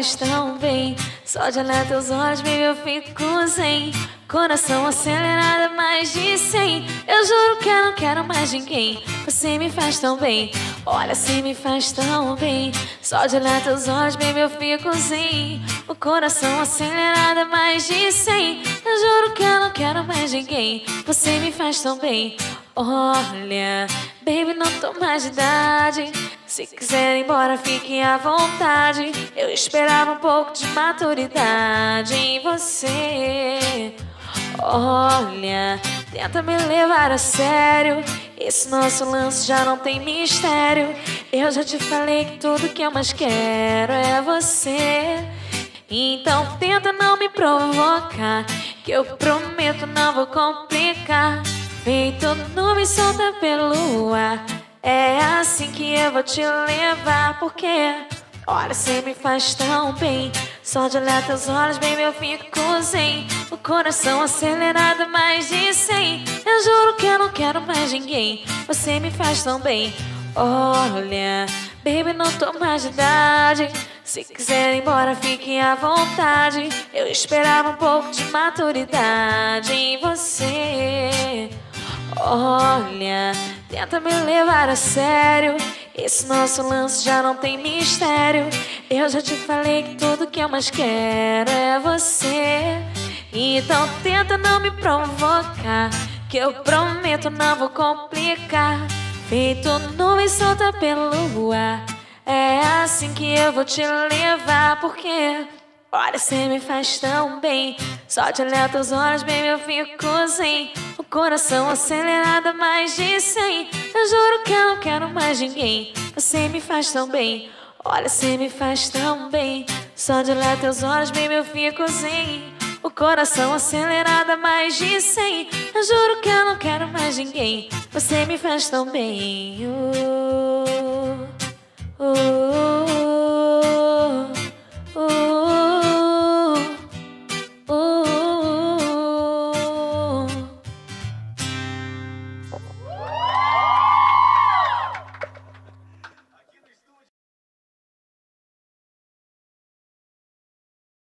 faz tão bem. Só de olhar teus olhos, baby, eu fico zen. Coração acelerado, mais de 100. Eu juro que eu não quero mais ninguém. Você me faz tão bem. Olha, você me faz tão bem. Só de olhar teus olhos, baby, eu fico zen. O coração acelerado, mais de 100. Eu juro que eu não quero mais ninguém. Você me faz tão bem. Olha, baby, não tô mais de idade. Se quiser ir embora, fique à vontade. Eu esperava um pouco de maturidade em você. Olha, tenta me levar a sério. Esse nosso lance já não tem mistério. Eu já te falei que tudo que eu mais quero é você. Então tenta não me provocar, que eu prometo não vou complicar. Feito nuvem solta pelo ar, é assim que eu vou te levar. Porque, olha, você me faz tão bem. Só de olhar teus olhos, baby, eu fico zen. O coração acelerado, mais de 100. Eu juro que eu não quero mais ninguém. Você me faz tão bem. Olha, baby, não tô mais de idade. Se quiser ir embora, fique à vontade. Eu esperava um pouco de maturidade em você. Olha, tenta me levar a sério. Esse nosso lance já não tem mistério. Eu já te falei que tudo que eu mais quero é você. Então tenta não me provocar, que eu prometo não vou complicar. Feito nuvem solta pelo ar, é assim que eu vou te levar. Porque, olha, você me faz tão bem. Só de olhar teus olhos, baby, eu fico zen. O coração acelerado, mais de 100. Eu juro que eu não quero mais ninguém. Você me faz tão bem. Olha, você me faz tão bem. Só de olhar teus olhos, baby, eu fico zen. O coração acelerado, mais de 100. Eu juro que eu não quero mais ninguém. Você me faz tão bem.